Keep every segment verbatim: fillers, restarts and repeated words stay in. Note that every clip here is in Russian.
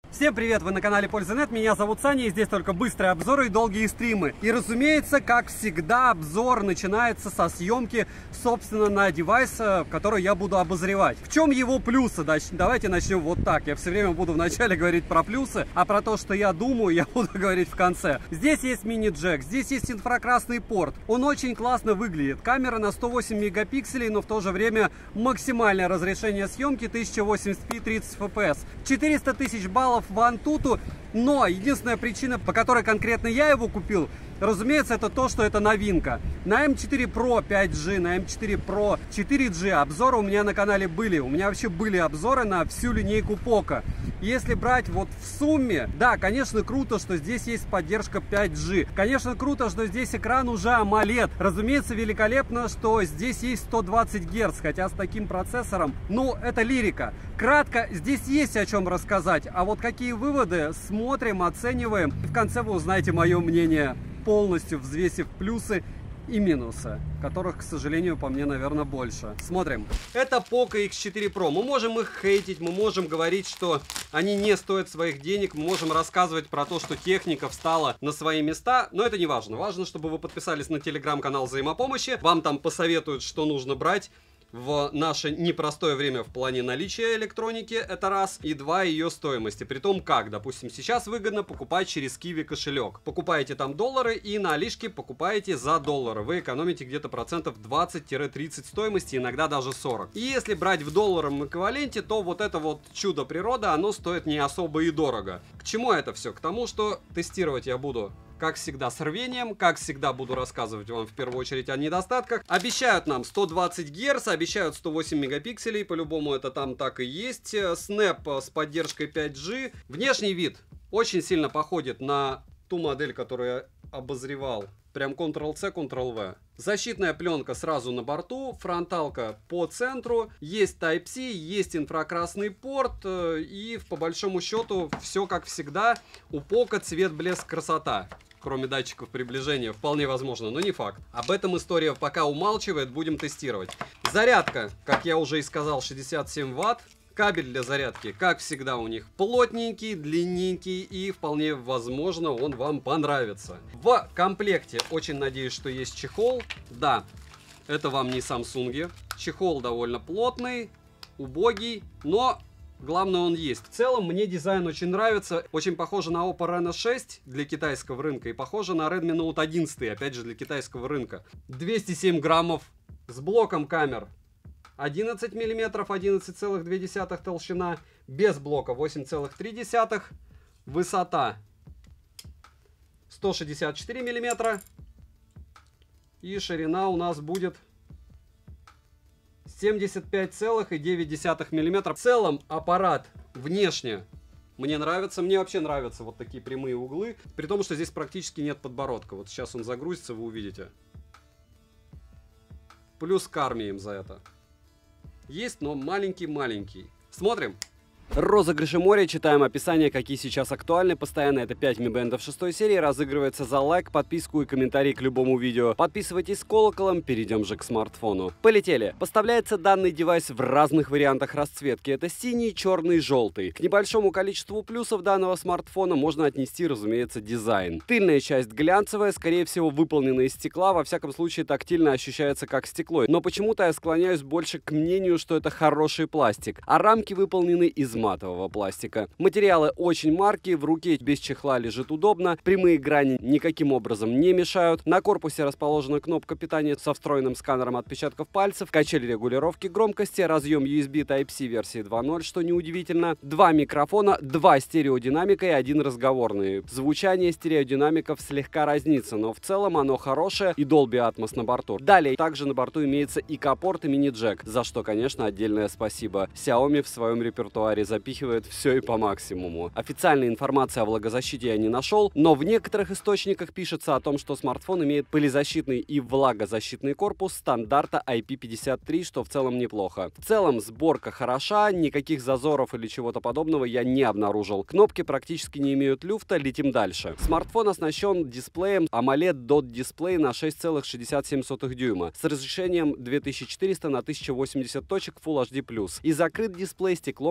Всем привет, вы на канале Польза.нет, меня зовут Саня, и здесь только быстрые обзоры и долгие стримы. И разумеется, как всегда, обзор начинается со съемки, собственно, на девайс, который я буду обозревать. В чем его плюсы? Давайте начнем вот так. Я все время буду вначале говорить про плюсы, а про то, что я думаю, я буду говорить в конце. Здесь есть мини-джек, здесь есть инфракрасный порт. Он очень классно выглядит. Камера на сто восемь мегапикселей, но в то же время максимальное разрешение съемки тысяча восемьдесят пи тридцать эф пи эс. четыреста тысяч баллов в Antutu, но единственная причина, по которой конкретно я его купил, разумеется, это то, что это новинка. На эм четыре про пять джи, на эм четыре про четыре джи обзоры у меня на канале были. У меня вообще были обзоры на всю линейку Poco. Если брать вот в сумме, да, конечно, круто, что здесь есть поддержка пять джи. Конечно, круто, что здесь экран уже AMOLED. Разумеется, великолепно, что здесь есть сто двадцать герц, хотя с таким процессором, ну, это лирика. Кратко, здесь есть о чем рассказать, а вот какие выводы, смотрим, оцениваем. И в конце вы узнаете мое мнение, полностью взвесив плюсы и минусы, которых, к сожалению, по мне, наверное, больше. Смотрим. Это Poco икс четыре про. Мы можем их хейтить, мы можем говорить, что они не стоят своих денег, мы можем рассказывать про то, что техника встала на свои места, но это не важно. Важно, чтобы вы подписались на телеграм-канал взаимопомощи, вам там посоветуют, что нужно брать в наше непростое время в плане наличия электроники, это раз, и два, ее стоимости. Притом как, допустим, сейчас выгодно покупать через Kiwi кошелек. Покупаете там доллары и на Алишке покупаете за доллары. Вы экономите где-то процентов двадцать-тридцать стоимости, иногда даже сорок. И если брать в долларовом эквиваленте, то вот это вот чудо природы, оно стоит не особо и дорого. К чему это все? К тому, что тестировать я буду, как всегда, с рвением, как всегда буду рассказывать вам в первую очередь о недостатках. Обещают нам сто двадцать герц, обещают сто восемь мегапикселей, по-любому это там так и есть. Снэп с поддержкой пять джи. Внешний вид очень сильно походит на ту модель, которую я обозревал. Прям контрол-C, контрол-V. Защитная пленка сразу на борту, фронталка по центру, есть Type-C, есть инфракрасный порт, и по большому счету все как всегда. У Poco цвет, блеск, красота. Кроме датчиков приближения, вполне возможно, но не факт. Об этом история пока умалчивает, будем тестировать. Зарядка, как я уже и сказал, шестьдесят семь ватт. Кабель для зарядки, как всегда, у них плотненький, длинненький, и вполне возможно он вам понравится. В комплекте очень надеюсь, что есть чехол. Да, это вам не Samsung. Чехол довольно плотный, убогий, но главное, он есть. В целом, мне дизайн очень нравится. Очень похоже на Oppo Reno шесть для китайского рынка и похоже на Redmi Note одиннадцать, опять же, для китайского рынка. двести семь граммов с блоком камер. одиннадцать миллиметров, одиннадцать целых две десятых толщина, без блока восемь целых три десятых, высота сто шестьдесят четыре миллиметра и ширина у нас будет семьдесят пять целых девять десятых миллиметра. В целом аппарат внешне мне нравится, мне вообще нравятся вот такие прямые углы, при том, что здесь практически нет подбородка. Вот сейчас он загрузится, вы увидите. Плюс карми им за это. Есть, но маленький-маленький. Смотрим. Розыгрыши моря, читаем описание, какие сейчас актуальны. Постоянно это пять Mi Band шестой серии, разыгрывается за лайк, подписку и комментарий к любому видео. Подписывайтесь с колоколом, перейдем же к смартфону. Полетели. Поставляется данный девайс в разных вариантах расцветки. Это синий, черный, желтый. К небольшому количеству плюсов данного смартфона можно отнести, разумеется, дизайн. Тыльная часть глянцевая, скорее всего, выполнена из стекла, во всяком случае тактильно ощущается как стекло. Но почему-то я склоняюсь больше к мнению, что это хороший пластик. А рамки выполнены из матового пластика. Материалы очень марки, в руке без чехла лежит удобно, прямые грани никаким образом не мешают. На корпусе расположена кнопка питания со встроенным сканером отпечатков пальцев, качель регулировки громкости, разъем ю эс би Type-C версии два ноль, что неудивительно, два микрофона, два стереодинамика и один разговорный. Звучание стереодинамиков слегка разнится, но в целом оно хорошее и Dolby Atmos на борту. Далее также на борту имеется и икопорт, и мини-джек, за что, конечно, отдельное спасибо. Xiaomi в своем репертуаре запихивает все и по максимуму. Официальной информации о влагозащите я не нашел, но в некоторых источниках пишется о том, что смартфон имеет пылезащитный и влагозащитный корпус стандарта ай пи пятьдесят три, что в целом неплохо. В целом сборка хороша, никаких зазоров или чего-то подобного я не обнаружил. Кнопки практически не имеют люфта, летим дальше. Смартфон оснащен дисплеем AMOLED Dot Display на шесть целых шестьдесят семь сотых дюйма с разрешением две тысячи четыреста на тысяча восемьдесят точек Full эйч ди плюс и закрыт дисплей стеклом Corning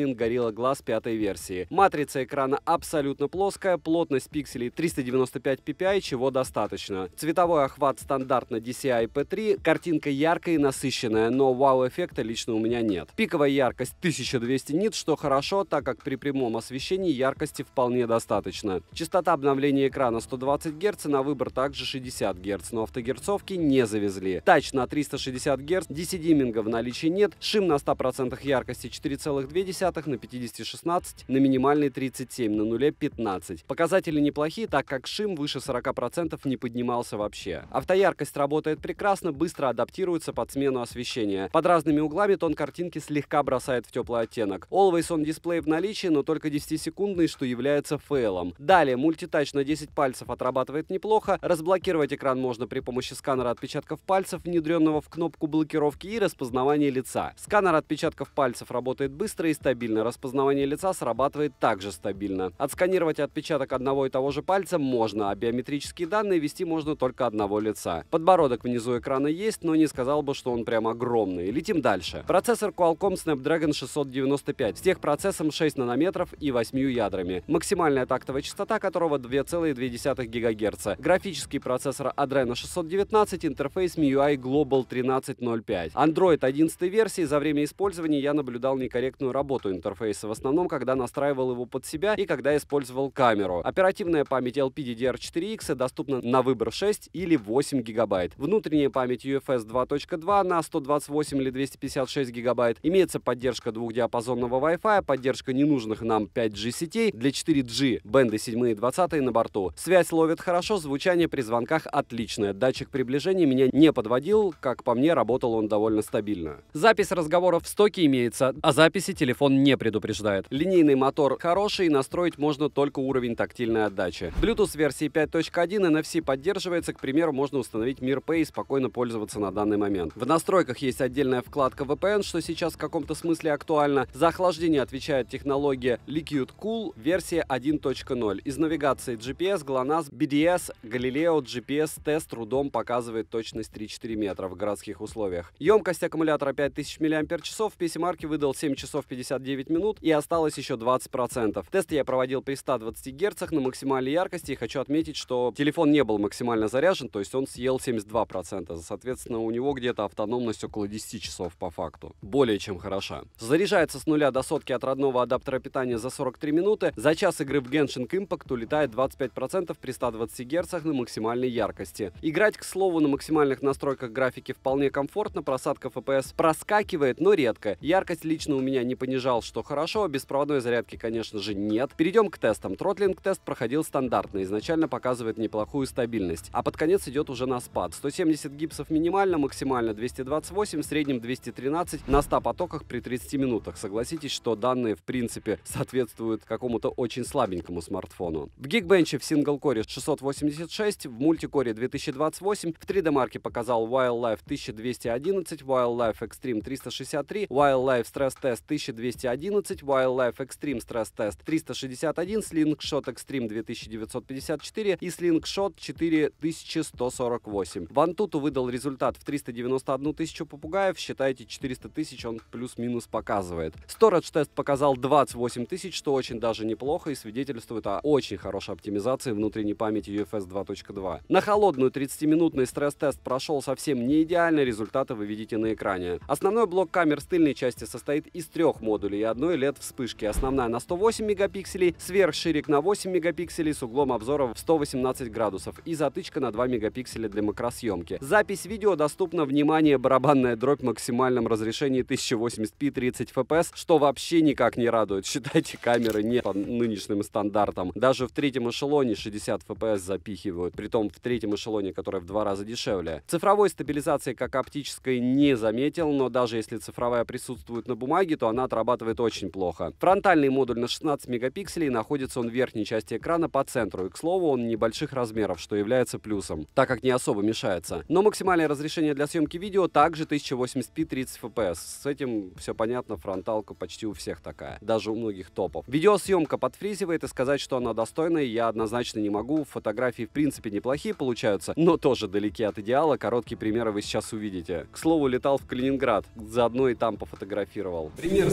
Samsung Gorilla Glass пятой версии. Матрица экрана абсолютно плоская, плотность пикселей триста девяносто пять пи пи ай, чего достаточно. Цветовой охват стандартно ди си ай пи три, картинка яркая и насыщенная, но вау-эффекта лично у меня нет. Пиковая яркость тысяча двести нит, что хорошо, так как при прямом освещении яркости вполне достаточно. Частота обновления экрана сто двадцать герц, на выбор также шестьдесят герц, но автогерцовки не завезли. Тач на триста шестьдесят герц, ди си-димминга в наличии нет, шим на ста процентах яркости четыре целых две десятых, на пятидесяти шестнадцать, на минимальной тридцать семь, на нуле пятнадцать. Показатели неплохие, так как шим выше сорока процентов не поднимался вообще. Автояркость работает прекрасно, быстро адаптируется под смену освещения. Под разными углами тон картинки слегка бросает в теплый оттенок. Always on дисплей в наличии, но только десятисекундный, что является фейлом. Далее, мультитач на десять пальцев отрабатывает неплохо. Разблокировать экран можно при помощи сканера отпечатков пальцев, внедренного в кнопку блокировки, и распознавания лица. Сканер отпечатков пальцев работает быстро и стабильно. Распознавание лица срабатывает также стабильно. Отсканировать отпечаток одного и того же пальца можно, а биометрические данные ввести можно только одного лица. Подбородок внизу экрана есть, но не сказал бы, что он прям огромный. Летим дальше. Процессор Qualcomm Snapdragon шестьсот девяносто пять с техпроцессом шесть нанометров и восьмью ядрами. Максимальная тактовая частота которого две целых две десятых гигагерца. Графический процессор Adreno шестьсот девятнадцать, интерфейс эм ю ай Global тринадцать ноль пять. Android одиннадцатой версии. За время использования я наблюдал некорректную работу интерфейса, в основном, когда настраивал его под себя и когда использовал камеру. Оперативная память эл пи ди ди ар четыре икс доступна на выбор шесть или восемь гигабайт. Внутренняя память ю эф эс два точка два на сто двадцать восемь или двести пятьдесят шесть гигабайт. Имеется поддержка двухдиапазонного Wi-Fi, поддержка ненужных нам пять джи сетей, для четыре джи бенды семь и двадцать на борту. Связь ловит хорошо, звучание при звонках отличное. Датчик приближения меня не подводил, как по мне, работал он довольно стабильно. Запись разговоров в стоке имеется, о записи телефон не предупреждает. Линейный мотор хороший, настроить можно только уровень тактильной отдачи. Bluetooth версии пять точка один, эн эф си поддерживается, к примеру, можно установить MirPay и спокойно пользоваться на данный момент. В настройках есть отдельная вкладка ви пи эн, что сейчас в каком-то смысле актуально. За охлаждение отвечает технология Liquid Cool, версия один точка ноль. Из навигации джи пи эс, GLONASS, би ди эс, Galileo джи пи эс тест трудом показывает точность три-четыре метра в городских условиях. Емкость аккумулятора пять тысяч миллиампер-часов, в пи си марке выдал семь часов пятьдесят девять минут и осталось еще двадцать процентов. Тест я проводил при ста двадцати герцах на максимальной яркости, и хочу отметить, что телефон не был максимально заряжен, то есть он съел семьдесят два процента. Соответственно, у него где-то автономность около десяти часов по факту. Более чем хороша. Заряжается с нуля до сотки от родного адаптера питания за сорок три минуты. За час игры в Genshin Impact улетает двадцать пять процентов при ста двадцати герцах на максимальной яркости. Играть, к слову, на максимальных настройках графики вполне комфортно, просадка эф пи эс проскакивает, но редко. Яркость лично у меня не понижал, что хорошо, беспроводной зарядки, конечно же, нет. Перейдем к тестам. Тротлинг-тест проходил стандартно, изначально показывает неплохую стабильность, а под конец идет уже на спад. сто семьдесят гипсов минимально, максимально двести двадцать восемь, в среднем двести тринадцать на ста потоках при тридцати минутах. Согласитесь, что данные в принципе соответствуют какому-то очень слабенькому смартфону. В Geekbench в сингл-коре шестьсот восемьдесят шесть, в мультикоре две тысячи двадцать восемь, в три дэ-марке показал Wildlife тысяча двести одиннадцать, Wildlife Extreme триста шестьдесят три, Wildlife Stress Test тысяча двести одиннадцать, Wildlife Extreme Stress Test триста шестьдесят один, Slingshot Extreme две тысячи девятьсот пятьдесят четыре и Slingshot четыре тысячи сто сорок восемь. В Antutu выдал результат в триста девяносто одну тысячу попугаев, считайте четыреста тысяч он плюс-минус показывает. Storage тест показал двадцать восемь тысяч, что очень даже неплохо и свидетельствует о очень хорошей оптимизации внутренней памяти ю эф эс два точка два. На холодную тридцатиминутный стресс-тест прошел совсем не идеально, результаты вы видите на экране. Основной блок камер с тыльной части состоит из трех модулей и одной эл и ди-вспышки. Основная на сто восемь мегапикселей, сверхширик на восемь мегапикселей с углом обзора в сто восемнадцать градусов и затычка на два мегапикселя для макросъемки. Запись видео доступна, внимание, барабанная дробь в максимальном разрешении тысяча восемьдесят пи тридцать эф пи эс, что вообще никак не радует. Считайте, камеры не по нынешним стандартам. Даже в третьем эшелоне шестьдесят эф пи эс запихивают, притом в третьем эшелоне, который в два раза дешевле. Цифровой стабилизации как оптической не заметил, но даже если цифровая присутствует на бумаге, то она отрабатывает очень плохо. Фронтальный модуль на шестнадцать мегапикселей, находится он в верхней части экрана по центру, и, к слову, он небольших размеров, что является плюсом, так как не особо мешается. Но максимальное разрешение для съемки видео также тысяча восемьдесят пи тридцать эф пи эс. С этим все понятно, фронталка почти у всех такая, даже у многих топов. Видеосъемка подфризивает, и сказать, что она достойная, я однозначно не могу. Фотографии в принципе неплохие получаются, но тоже далеки от идеала. Короткие примеры вы сейчас увидите. К слову, летал в Калининград, заодно и там пофотографировал. Пример с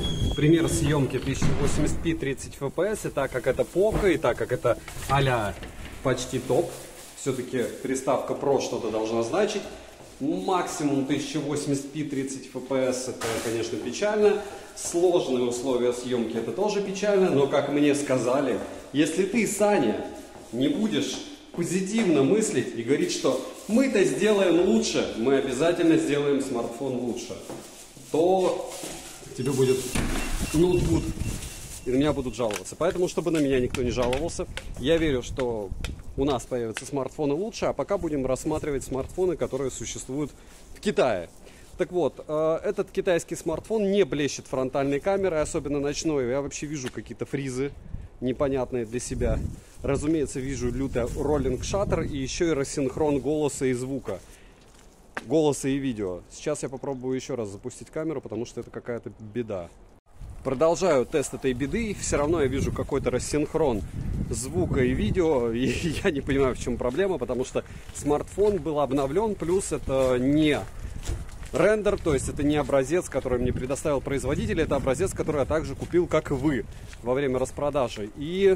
пример съемки тысяча восемьдесят пи тридцать эф пи эс, и так как это Poco, и так как это а-ля почти топ, все-таки приставка Pro что-то должна значить. Максимум тысяча восемьдесят пи тридцать эф пи эс, это, конечно, печально. Сложные условия съемки, это тоже печально, но, как мне сказали, если ты, Саня, не будешь позитивно мыслить и говорить, что мы-то сделаем лучше, мы обязательно сделаем смартфон лучше, то тебе будет ноутбук, и на меня будут жаловаться. Поэтому, чтобы на меня никто не жаловался, я верю, что у нас появятся смартфоны лучше, а пока будем рассматривать смартфоны, которые существуют в Китае. Так вот, этот китайский смартфон не блещет фронтальной камерой, особенно ночной. Я вообще вижу какие-то фризы непонятные для себя. Разумеется, вижу лютый роллинг шаттер и еще и рассинхрон голоса и звука. Голоса и видео. Сейчас я попробую еще раз запустить камеру, потому что это какая-то беда. Продолжаю тест этой беды. Все равно я вижу какой-то рассинхрон звука и видео. И я не понимаю, в чем проблема, потому что смартфон был обновлен. Плюс это не рендер, то есть это не образец, который мне предоставил производитель. Это образец, который я также купил, как и вы, во время распродажи. И,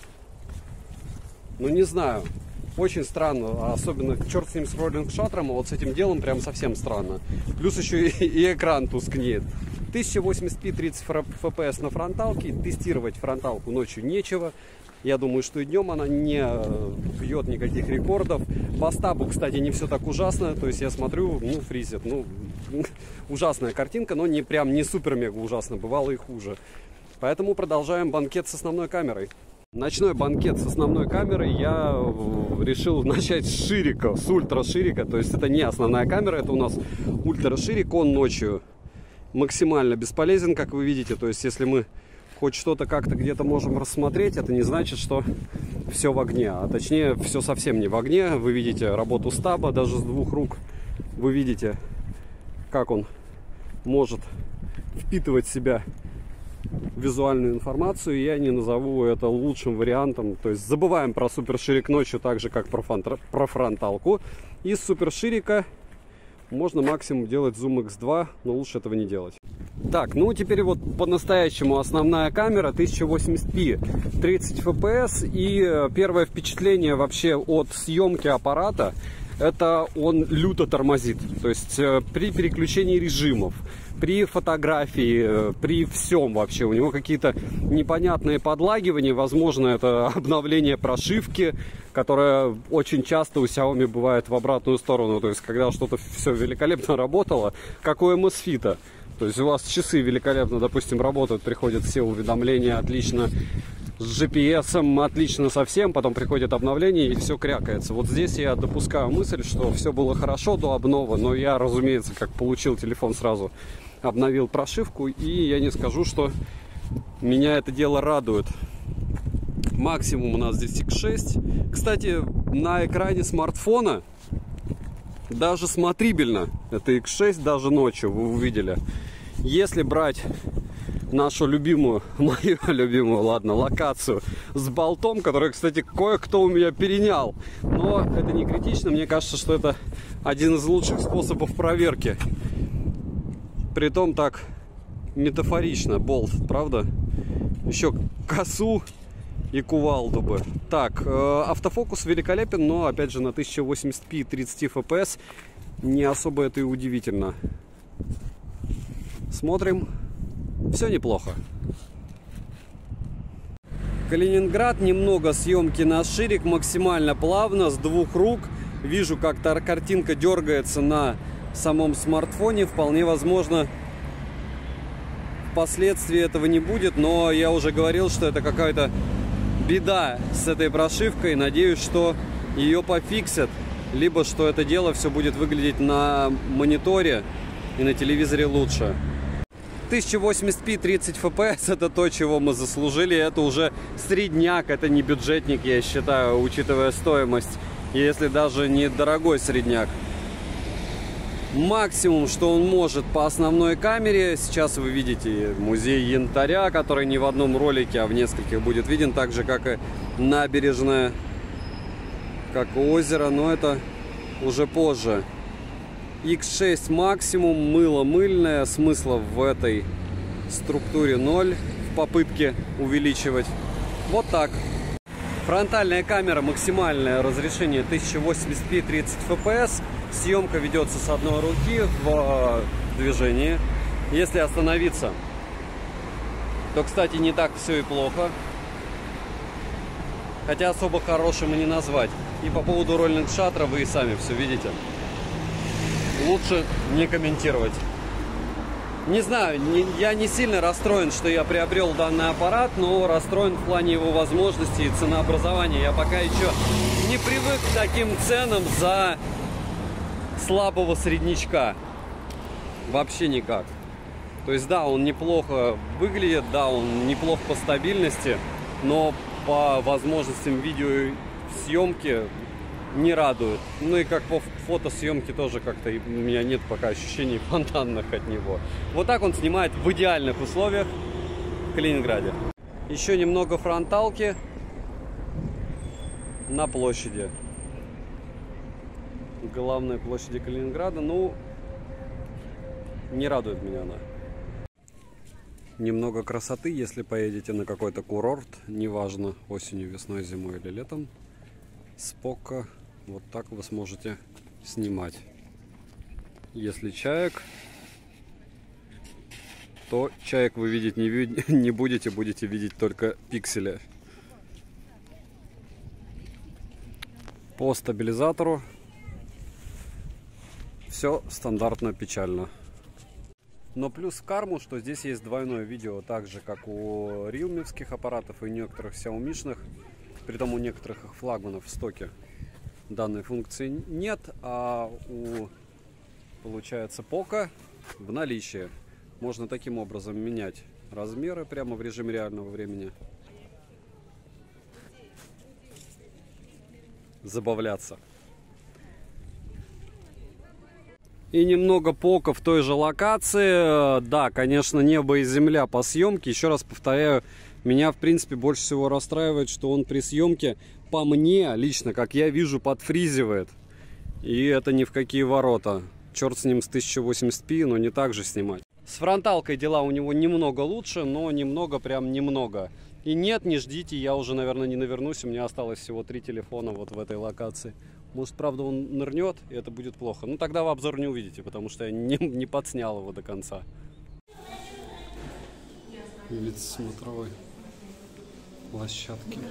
ну не знаю, очень странно. Особенно черт с ним с роллинг шаттером, а вот с этим делом прям совсем странно. Плюс еще и, и экран тускнеет. тысяча восемьдесят пи тридцать эф пи эс на фронталке. Тестировать фронталку ночью нечего. Я думаю, что и днем она не бьет никаких рекордов. По стабу, кстати, не все так ужасно. То есть я смотрю, ну, фризит. Ну, ужасная картинка, но не прям не супер-мега ужасно. Бывало и хуже. Поэтому продолжаем банкет с основной камерой. Ночной банкет с основной камерой я решил начать с ширика, с ультраширика. То есть это не основная камера, это у нас ультраширик. Он ночью максимально бесполезен, как вы видите. То есть если мы хоть что-то как-то где-то можем рассмотреть, это не значит, что все в огне. А точнее, все совсем не в огне. Вы видите работу стаба даже с двух рук. Вы видите, как он может впитывать в себя визуальную информацию. Я не назову это лучшим вариантом. То есть забываем про суперширик ночью, так же как про, фронт, про фронталку. Из суперширика можно максимум делать зум икс два, но лучше этого не делать. Так, ну теперь вот по-настоящему основная камера тысяча восемьдесят пи тридцать эф пи эс. И первое впечатление вообще от съемки аппарата, это он люто тормозит. То есть при переключении режимов, при фотографии, при всем вообще у него какие-то непонятные подлагивания. Возможно, это обновление прошивки, которое очень часто у Xiaomi бывает в обратную сторону. То есть когда что-то все великолепно работало, как у эм эс Fit. То есть у вас часы великолепно, допустим, работают, приходят все уведомления отлично, с джи пи эс, отлично совсем, потом приходит обновление и все крякается. Вот здесь я допускаю мысль, что все было хорошо до обнова, но я, разумеется, как получил телефон, сразу обновил прошивку, и я не скажу, что меня это дело радует. Максимум у нас здесь икс шесть. Кстати, на экране смартфона даже смотрибельно. Это икс шесть даже ночью, вы увидели. Если брать нашу любимую, мою любимую, ладно, локацию с болтом, который, кстати, кое-кто у меня перенял, но это не критично. Мне кажется, что это один из лучших способов проверки. Притом так метафорично, болт, правда? Еще косу и кувалду бы. Так, э, автофокус великолепен, но опять же на тысяча восемьдесят пи тридцать эф пи эс не особо это и удивительно. Смотрим. Все неплохо. Калининград. Немного съемки на ширик, максимально плавно, с двух рук. Вижу, как картинка дергается на самом смартфоне. Вполне возможно, впоследствии этого не будет, но я уже говорил, что это какая-то беда с этой прошивкой. Надеюсь, что ее пофиксят, либо что это дело все будет выглядеть на мониторе и на телевизоре лучше. тысяча восемьдесят пи тридцать эф пи эс это то, чего мы заслужили. Это уже средняк, это не бюджетник, я считаю, учитывая стоимость, если даже не дорогой средняк. Максимум, что он может по основной камере. Сейчас вы видите музей янтаря, который не в одном ролике, а в нескольких будет виден, так же как и набережная, как и озеро, но это уже позже. икс шесть максимум, мыло мыльное, смысла в этой структуре ноль в попытке увеличивать. Вот так. Фронтальная камера, максимальное разрешение тысяча восемьдесят пи тридцать эф пи эс. Съемка ведется с одной руки в движении. Если остановиться, то, кстати, не так все и плохо. Хотя особо хорошим и не назвать. И по поводу роллинг шаттера вы и сами все видите. Лучше не комментировать. Не знаю, не, я не сильно расстроен, что я приобрел данный аппарат, но расстроен в плане его возможностей и ценообразования. Я пока еще не привык к таким ценам за слабого среднячка. Вообще никак. То есть, да, он неплохо выглядит, да, он неплох по стабильности, но по возможностям видеосъемки не радует. Ну и как по фотосъемке тоже как-то у меня нет пока ощущений фонтанных от него. Вот так он снимает в идеальных условиях в Калининграде. Еще немного фронталки на площади. Главной площади Калининграда. Ну, не радует меня она. Немного красоты, если поедете на какой-то курорт, неважно, осенью, весной, зимой или летом. Спока. Вот так вы сможете снимать. Если чаек, то чаек вы видеть не, ви не будете, будете видеть только пиксели. По стабилизатору все стандартно печально. Но плюс в карму, что здесь есть двойное видео, так же как у риелмевских аппаратов и некоторых сяомишных. Притом у некоторых их флагманов в стоке данной функции нет, а у, получается, Поко в наличии. Можно таким образом менять размеры прямо в режиме реального времени. Забавляться. И немного Поко в той же локации. Да, конечно, небо и земля по съемке. Еще раз повторяю, меня, в принципе, больше всего расстраивает, что он при съемке, по мне, лично, как я вижу, подфризивает. И это ни в какие ворота. Черт с ним с тысяча восемьдесят пи, но не так же снимать. С фронталкой дела у него немного лучше, но немного, прям немного. И нет, не ждите, я уже, наверное, не навернусь. У меня осталось всего три телефона вот в этой локации. Может, правда, он нырнет, и это будет плохо. Ну, тогда в обзор не увидите, потому что я не, не подснял его до конца. Вид с смотровой площадки.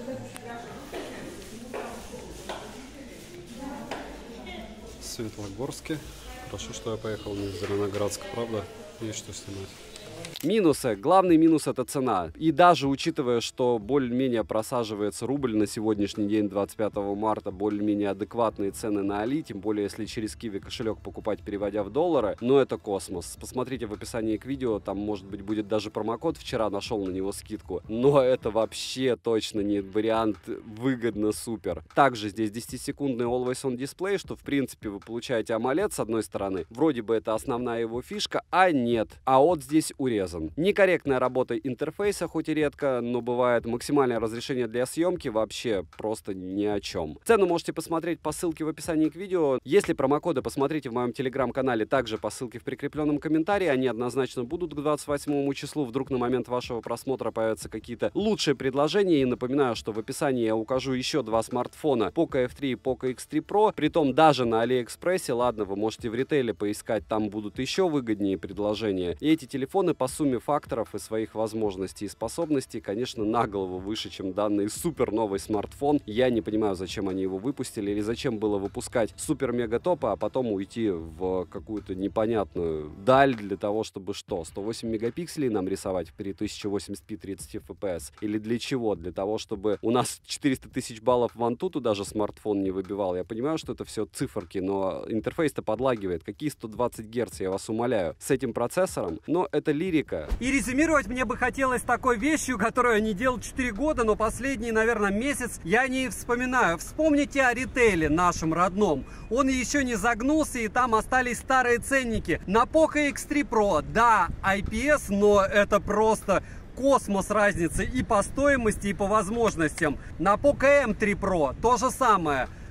Светлогорске. Хорошо, что я поехал не в Зеленоградск, правда? Есть что снимать. Минусы. Главный минус — это цена. И даже учитывая, что более-менее просаживается рубль на сегодняшний день, двадцать пятого марта, более-менее адекватные цены на Али, тем более если через Киви кошелек покупать, переводя в доллары, но это космос. Посмотрите в описании к видео, там, может быть, будет даже промокод, вчера нашел на него скидку, но это вообще точно не вариант выгодно супер. Также здесь десятисекундный Always On дисплей, что, в принципе, вы получаете AMOLED с одной стороны, вроде бы это основная его фишка, а нет. А вот здесь урезан. Некорректная работа интерфейса, хоть и редко, но бывает. Максимальное разрешение для съемки вообще просто ни о чем. Цену можете посмотреть по ссылке в описании к видео. Если промокоды, посмотрите в моем телеграм-канале, также по ссылке в прикрепленном комментарии. Они однозначно будут к двадцать восьмому числу. Вдруг на момент вашего просмотра появятся какие-то лучшие предложения. И напоминаю, что в описании я укажу еще два смартфона: Поко эф три и Поко икс три про. Притом даже на Алиэкспрессе, ладно, вы можете в ритейле поискать, там будут еще выгоднее предложения. И эти телефоны по сумме факторов и своих возможностей и способностей, конечно, на голову выше, чем данный супер новый смартфон. Я не понимаю, зачем они его выпустили, или зачем было выпускать супер-мега-топы, а потом уйти в какую-то непонятную даль для того, чтобы что, сто восемь мегапикселей нам рисовать при тысяча восемьдесят пи тридцать эф пи эс? Или для чего? Для того, чтобы у нас четыреста тысяч баллов в Antutu даже смартфон не выбивал. Я понимаю, что это все циферки, но интерфейс-то подлагивает. Какие сто двадцать герц, я вас умоляю, с этим процессором? Но это лирика. И резюмировать мне бы хотелось такой вещью, которую я не делал четыре года, но последний, наверное, месяц я не вспоминаю. Вспомните о ритейле нашем родном. Он еще не загнулся, и там остались старые ценники. На Поко икс три про, да, ай пи эс, но это просто космос разницы и по стоимости, и по возможностям. На Поко эм три про то же самое.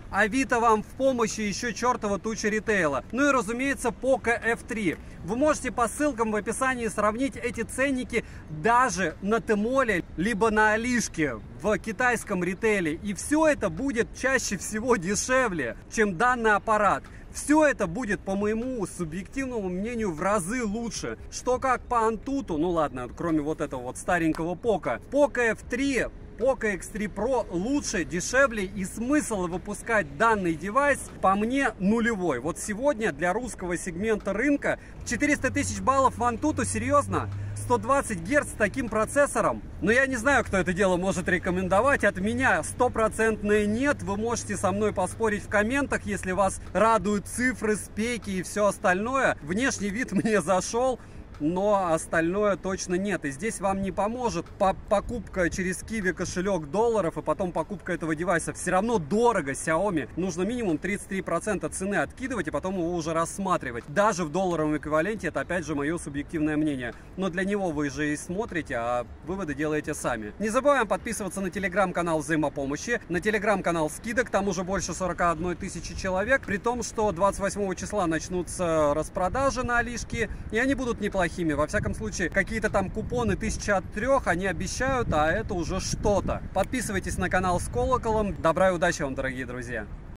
Авито вам в помощи, еще чертова туча ритейла. Ну и, разумеется, Poco эф три. Вы можете по ссылкам в описании сравнить эти ценники даже на Тмоле, либо на Алишке в китайском ритейле. И все это будет чаще всего дешевле, чем данный аппарат. Все это будет, по моему субъективному мнению, в разы лучше. Что как по Antutu, ну ладно, кроме вот этого вот старенького Poco. Poco эф три, Poco икс три про лучше, дешевле, и смысл выпускать данный девайс по мне нулевой. Вот сегодня для русского сегмента рынка четыреста тысяч баллов в Antutu, серьезно? сто двадцать герц с таким процессором? Но я не знаю, кто это дело может рекомендовать. От меня стопроцентное нет. Вы можете со мной поспорить в комментах, если вас радуют цифры, спеки и все остальное. Внешний вид мне зашел, но остальное точно нет. И здесь вам не поможет покупка через Kiwi кошелек долларов и потом покупка этого девайса. Все равно дорого Xiaomi. Нужно минимум тридцать три процента цены откидывать и потом его уже рассматривать. Даже в долларовом эквиваленте, это опять же мое субъективное мнение. Но для него вы же и смотрите, а выводы делаете сами. Не забываем подписываться на телеграм-канал взаимопомощи, на телеграм-канал скидок, там уже больше сорока одной тысячи человек. При том, что двадцать восьмого числа начнутся распродажи на Алишке, и они будут неплохие. Во всяком случае, какие-то там купоны тысяча от трех они обещают, а это уже что-то. Подписывайтесь на канал с колоколом. Добра и удачи вам, дорогие друзья!